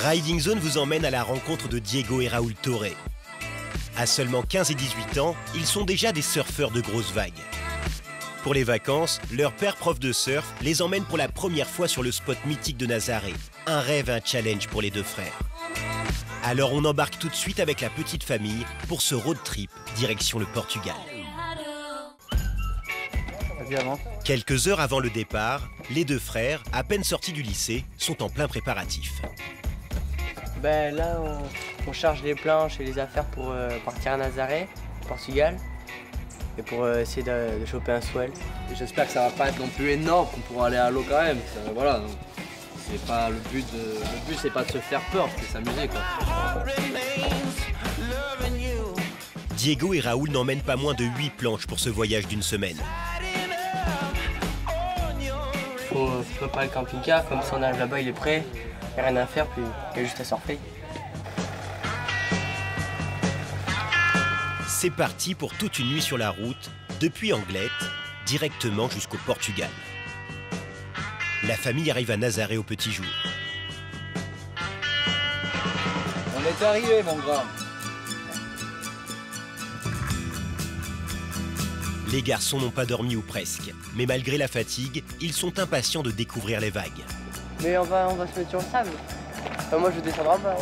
Riding Zone vous emmène à la rencontre de Diego et Raúl Torre. À seulement 15 et 18 ans, ils sont déjà des surfeurs de grosses vagues. Pour les vacances, leur père prof de surf les emmène pour la première fois sur le spot mythique de Nazaré. Un rêve et un challenge pour les deux frères. Alors on embarque tout de suite avec la petite famille pour ce road trip direction le Portugal. Quelques heures avant le départ, les deux frères, à peine sortis du lycée, sont en plein préparatif. Ben là, on charge les planches et les affaires pour partir à Nazaré, au Portugal, et pour essayer de choper un swell. J'espère que ça va pas être non plus énorme, qu'on pourra aller à l'eau quand même. Voilà, c'est pas le but, c'est pas de se faire peur, c'est s'amuser quoi. Diego et Raúl n'emmènent pas moins de 8 planches pour ce voyage d'une semaine. Il faut préparer le camping-car, comme si on arrive là-bas, il est prêt, il n'y a rien à faire, puis il y a juste à surfer. C'est parti pour toute une nuit sur la route, depuis Anglette, directement jusqu'au Portugal. La famille arrive à Nazaré au petit jour. On est arrivé mon grand. Les garçons n'ont pas dormi ou presque, mais malgré la fatigue, ils sont impatients de découvrir les vagues. Mais on va se mettre sur le sable. Enfin, moi je descendrai pas.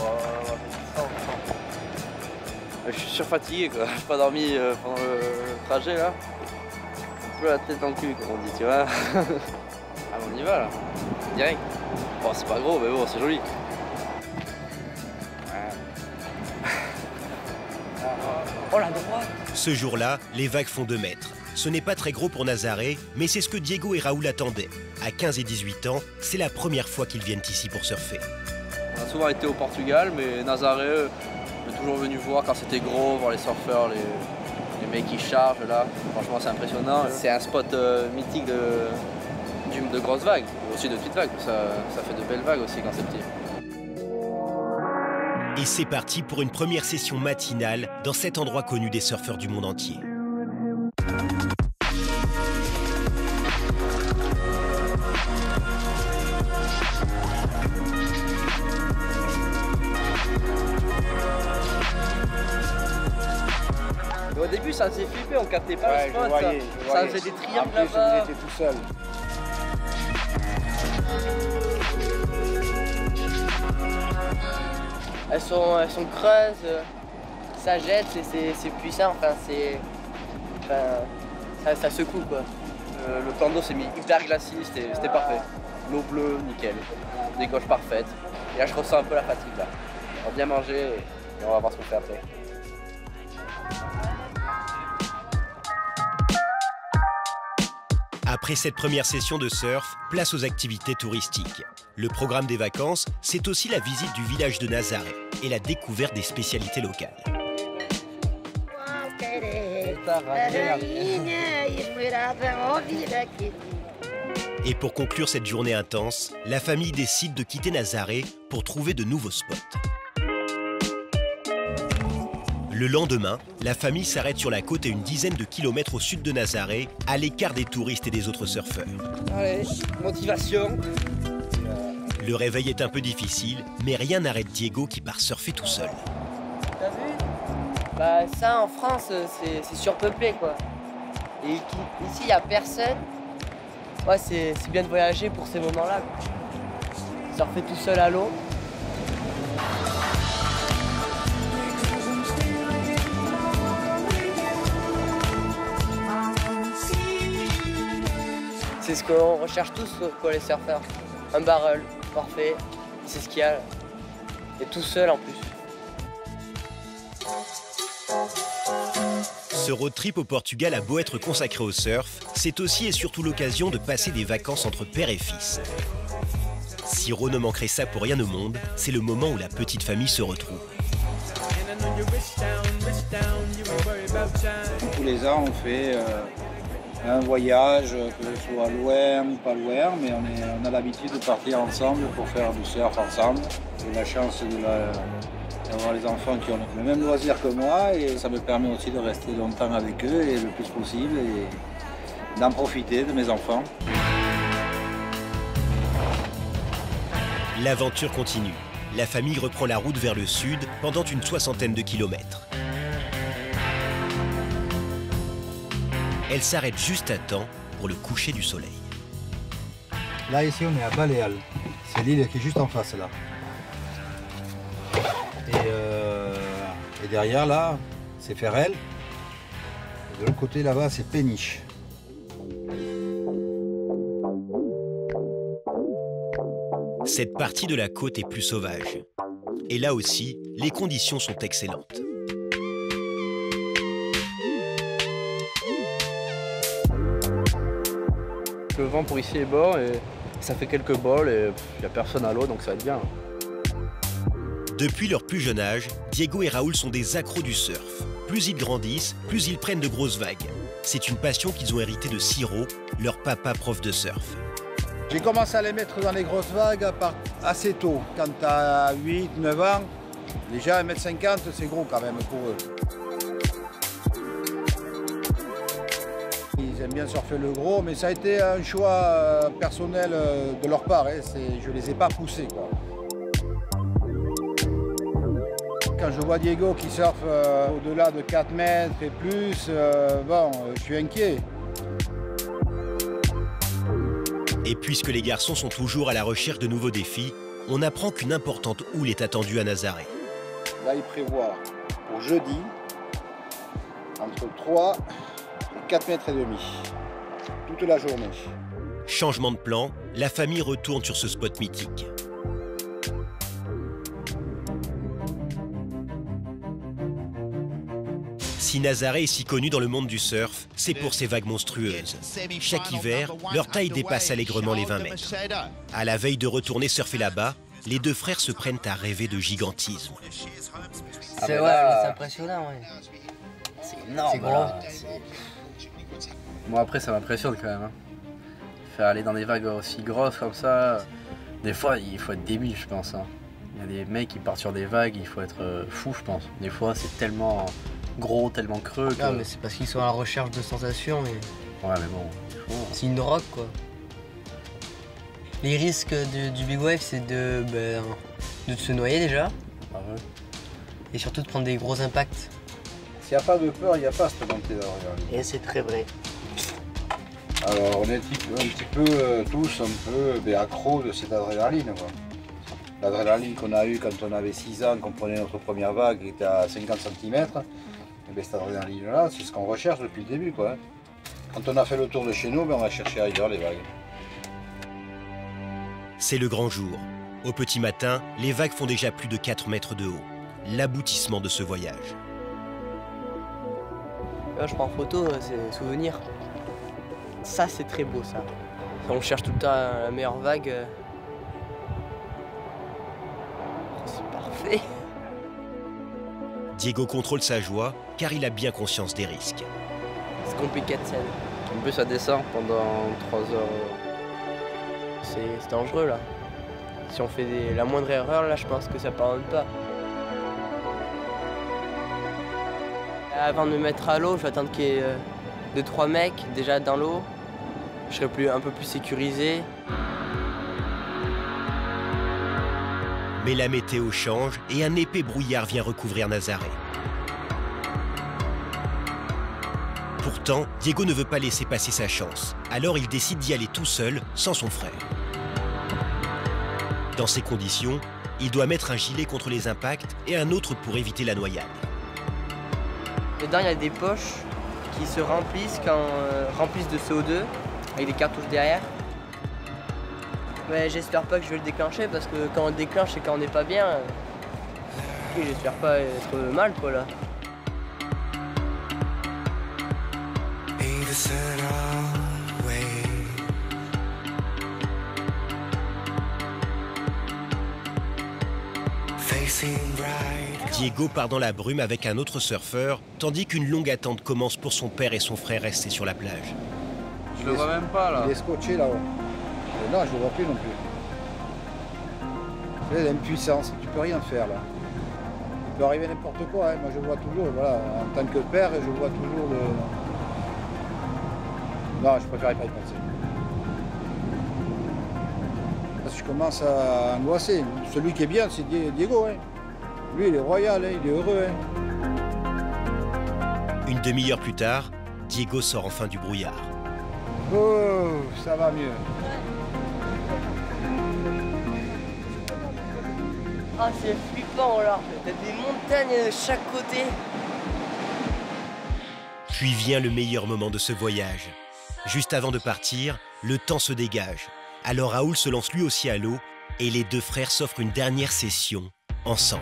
Je suis surfatigué quoi, j'ai pas dormi pendant le trajet là. Un peu la tête dans le cul comme on dit, tu vois. Ah on y va là, direct. Bon c'est pas gros mais bon c'est joli. Oh la droite. Ce jour-là, les vagues font 2 mètres. Ce n'est pas très gros pour Nazaré, mais c'est ce que Diego et Raúl attendaient. À 15 et 18 ans, c'est la première fois qu'ils viennent ici pour surfer. On a souvent été au Portugal, mais Nazaré, on est toujours venu voir quand c'était gros, voir les surfeurs, les mecs qui chargent là. Franchement c'est impressionnant. C'est un spot mythique de grosses vagues, aussi de petites vagues. Ça fait de belles vagues aussi quand c'est petit. Et c'est parti pour une première session matinale dans cet endroit connu des surfeurs du monde entier. Au début ça faisait flipper, on captait pas le spot, ça faisait des triangles là-bas. On était tout seul. Elles sont creuses, ça jette, c'est puissant, enfin ça secoue quoi. Le plan d'eau s'est mis hyper glacis, c'était parfait. L'eau bleue, nickel. Des gauches parfaites. Et là je ressens un peu la fatigue là. On va bien manger et on va voir ce qu'on fait après. Après cette première session de surf, place aux activités touristiques. Le programme des vacances, c'est aussi la visite du village de Nazaré et la découverte des spécialités locales. Et pour conclure cette journée intense, la famille décide de quitter Nazaré pour trouver de nouveaux spots. Le lendemain, la famille s'arrête sur la côte à une dizaine de kilomètres au sud de Nazaré, à l'écart des touristes et des autres surfeurs. Allez, motivation. Le réveil est un peu difficile, mais rien n'arrête Diego qui part surfer tout seul. T'as vu? Bah ça en France c'est surpeuplé quoi. Et ici il n'y a personne. Ouais c'est bien de voyager pour ces moments-là. Surfer tout seul à l'eau. C'est ce qu'on recherche tous quoi les surfeurs. Un barrel, parfait, c'est ce qu'il y a. Et tout seul en plus. Ce road trip au Portugal a beau être consacré au surf, c'est aussi et surtout l'occasion de passer des vacances entre père et fils. Si Ro ne manquerait ça pour rien au monde, c'est le moment où la petite famille se retrouve. Tous les ans, on fait un voyage, que ce soit loin ou pas loin, mais on a l'habitude de partir ensemble pour faire du surf ensemble. J'ai la chance d'avoir les enfants qui ont le même loisir que moi et ça me permet aussi de rester longtemps avec eux et le plus possible et d'en profiter de mes enfants. L'aventure continue. la famille reprend la route vers le sud pendant une 60aine de kilomètres. Elle s'arrête juste à temps pour le coucher du soleil. Là, ici, on est à Baléal. C'est l'île qui est juste en face, là. Et derrière, là, c'est Ferrel. Et de l'autre côté, là-bas, c'est Péniche. Cette partie de la côte est plus sauvage. Et là aussi, les conditions sont excellentes. Le vent pour ici est bord et ça fait quelques bols et il n'y a personne à l'eau donc ça va être bien. Depuis leur plus jeune âge, Diego et Raoul sont des accros du surf. Plus ils grandissent, plus ils prennent de grosses vagues. C'est une passion qu'ils ont héritée de Ciro, leur papa prof de surf. J'ai commencé à les mettre dans les grosses vagues assez tôt. Quand tu as 8, 9 ans, déjà 1,50 m, c'est gros quand même pour eux. Ils aiment bien surfer le gros, mais ça a été un choix personnel de leur part. Hein. Je ne les ai pas poussés, quoi. Quand je vois Diego qui surfe au-delà de 4 mètres et plus, bon, je suis inquiet. Et puisque les garçons sont toujours à la recherche de nouveaux défis, on apprend qu'une importante houle est attendue à Nazaré. Là, il prévoit pour jeudi entre 3 et 4 mètres et demi, toute la journée. Changement de plan, la famille retourne sur ce spot mythique. Si Nazaré est si connu dans le monde du surf, c'est pour ses vagues monstrueuses. Chaque hiver, leur taille dépasse allègrement les 20 mètres. À la veille de retourner surfer là-bas, les deux frères se prennent à rêver de gigantisme. C'est impressionnant, ouais. C'est énorme. C'est gros. Moi après ça m'impressionne quand même. Hein. Faire aller dans des vagues aussi grosses comme ça, des fois il faut être débile je pense. Hein. Il y a des mecs qui partent sur des vagues, il faut être fou je pense. Des fois c'est tellement gros, tellement creux que... Non mais c'est parce qu'ils sont à la recherche de sensations et... Ouais mais bon, c'est une rock quoi. Les risques du big wave c'est de se noyer déjà. Ah ouais. Et surtout de prendre des gros impacts. S'il n'y a pas de peur, il n'y a pas cette montée d'adrénaline. Et c'est très vrai. Alors on est un petit peu tous un peu accros de cette adrénaline. L'adrénaline qu'on a eue quand on avait 6 ans, qu'on prenait notre première vague qui était à 50 cm, et bien cette adrénaline-là, c'est ce qu'on recherche depuis le début. Quoi. Quand on a fait le tour de chez nous, ben on a cherché ailleurs les vagues. C'est le grand jour. Au petit matin, les vagues font déjà plus de 4 mètres de haut. L'aboutissement de ce voyage. Là, je prends photo, c'est souvenir. Ça, c'est très beau, ça. On cherche tout le temps la meilleure vague. C'est parfait. Diego contrôle sa joie, car il a bien conscience des risques. C'est compliqué de scène. En plus ça descend pendant 3 heures. C'est dangereux, là. Si on fait la moindre erreur, là, je pense que ça pardonne pas. Avant de me mettre à l'eau, je vais attendre qu'il y ait 2-3 mecs déjà dans l'eau. Je serai un peu plus sécurisé. Mais la météo change et un épais brouillard vient recouvrir Nazaré. Pourtant, Diego ne veut pas laisser passer sa chance. Alors il décide d'y aller tout seul, sans son frère. Dans ces conditions, il doit mettre un gilet contre les impacts et un autre pour éviter la noyade. Dedans, il y a des poches qui se remplissent remplissent de CO2 avec des cartouches derrière. Mais j'espère pas que je vais le déclencher parce que quand on le déclenche, c'est quand on n'est pas bien. Et j'espère pas être mal, quoi, là. Diego part dans la brume avec un autre surfeur, tandis qu'une longue attente commence pour son père et son frère restés sur la plage. Je le vois même pas là. Il est scotché là-haut. Non, je le vois plus non plus. Il y a une puissance, tu peux rien faire là. Il peut arriver n'importe quoi, hein. Moi je vois toujours, voilà, en tant que père, je vois toujours le... Non, je préfère pas y penser. Je commence à angoisser. Celui qui est bien, c'est Diego. Hein. Lui, il est royal, hein, il est heureux. Hein. Une demi-heure plus tard, Diego sort enfin du brouillard. Oh, ça va mieux. Ah, c'est flippant là. T'as des montagnes de chaque côté. Puis vient le meilleur moment de ce voyage. Juste avant de partir, le temps se dégage. Alors Raoul se lance lui aussi à l'eau et les deux frères s'offrent une dernière session ensemble.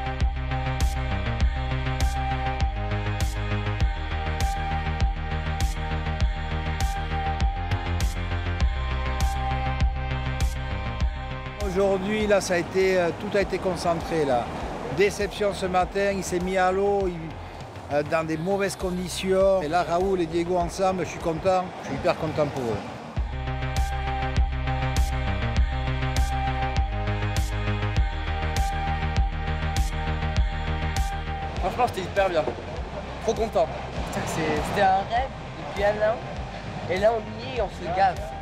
Aujourd'hui, là, tout a été concentré. Là. Déception ce matin, il s'est mis à l'eau dans des mauvaises conditions. Et là, Raoul et Diego ensemble, je suis content. Je suis hyper content pour eux. Franchement, j'étais hyper bien. Trop content. C'était un rêve depuis un an. Et là, on y est et on se gave.